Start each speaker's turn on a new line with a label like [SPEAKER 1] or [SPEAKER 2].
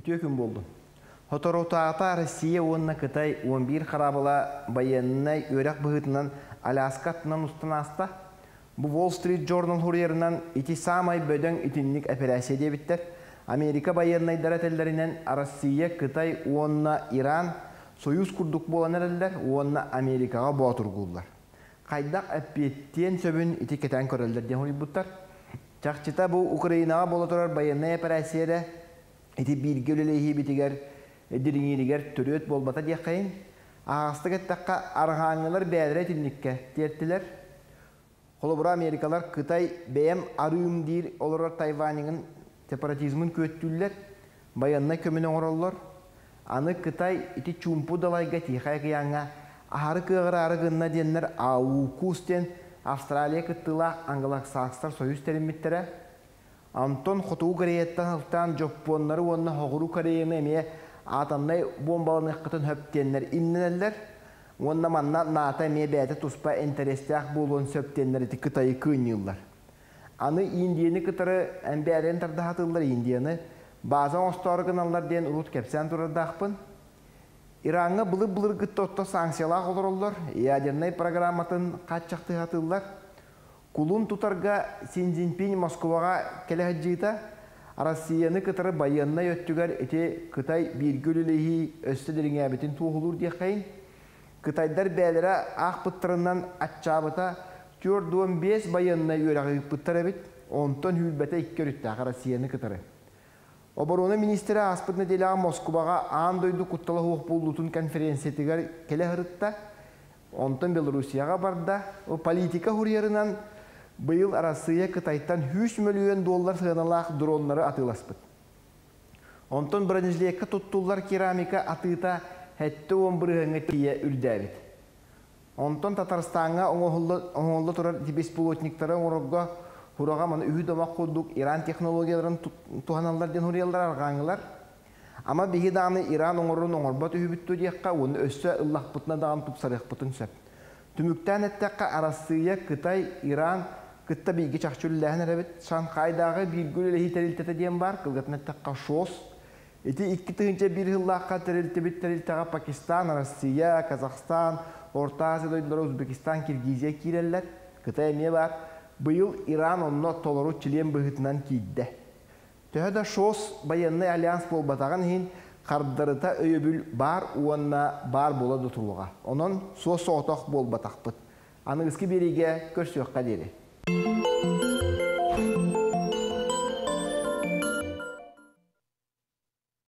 [SPEAKER 1] Үтіе күн болды. Хоторотаата Россия онна Кытай 11 харабыла баянына өрек бұғытынан Аляска аттынан ұстан аста. Бұл Wall Street Journal хурьерынан ити самай бөдің итинник операция дебіттер. Америка баяннайдара тәлдерінен Россия, Кытай, онна Иран союз күрдік болан әрелдер, онна Америкаға бұатыр құлдар. Қайдақ әппеттен сөбін ити кетен көрелдер ден хұрый бұттар. Чақчыта бұл Украинаға бола тұрар баяннай операцияда ити бірге өлелейхи бітігер, диріңерігер түрөт болбата дек қайын. Ағастық әттаққа арғаңылар бәдірі тінікке тертілер. Қолы бұра Америкалар Кытай бәйім арым дейір олар Тайваньның сепаратизмін көттілер, баянна көмінің оралылар. Аны Кытай ити чумпу далайға тихай қияңа ағары кығыр арығынна денлер ауқустен Австралия кыттыла Англосакстар союз терімметтері. Антон Хотуы Кореяттан алтан жоппонлары онына хоғыру Кореяны әме атамнай бомбаланы қытын хөптенлер имненелер. Онна манна ната әме бәді тұспа интерестіяқ болуын сөптенлер еті Кытайы күйінілдер. Аны Индияны кытары әмбәрен тардағатылар Индияны. Базан остарығын алар ден ұлт кәпсән тұрардақпын. Иранға бұлы-бұлыр күтті санкциялақ олар олар. Ядернай программатын қатшақты ғатылар. Кулун тұтарға Син Цзиньпин Москваға кәлі жита. Россияны кытары баянна өттігер әте Кытай біргөлілігі өстедерін әбетін туғылыр дейқайын. Кытайдар бәлері ақ бұттырынан атчабыта 4-5 баянна өрәғі бұттыр әбет, онтон хүлбәті ikkerütte Россияны кытары. Обороны министері аспытны деліға Москваға андойды құтталы хуқ болутын конференциятығар келі ғырытта, онтон Белорусияға барда, политика хұрьерынан бұйыл Россия Кытайттан $100 миллион сығаналақ дронлары атыласпыд. Онтон біранежлейкі тұттулар керамика атыта әтті 11-ңі тие үрдәбет. Онтон Татарстанға оңғылы тұрар беспилотниктары оңырға Хураға маны үйі домақ қоддық Иран технологияларын туғаналар ден хұриялар арғаңылар. Ама бігі дағаны Иран оңырын оңырбат үйі бүтті дейққа, оны өссі ұллақ бұтына дағын тұпсарық бұтын сөп. Түміктен әттәққа Россия, Кытай, Иран, күтті бігі чақчүліләхін әрәбет, Шанхайдағы біргүл әлі тәрілтеті ден бар, қылғатын әттәққа шос. Эти икки тыгынча бір ғыллаққа тәрілтеға Пакистан, Россия, Казахстан, Орта Азия, Өзбекистан, Киргизия кирелләр, Кытай әме бар. Бұйыл Иран онына толыру чилен бұғытынан кейді. Төхі шос баянны альянс бол батаған хейін қардырыта өйебіл бар уанна бар болады тұруға. Онын сос соғытақ бол батақ бұд. Анығызки береге көрсіуаққа дері.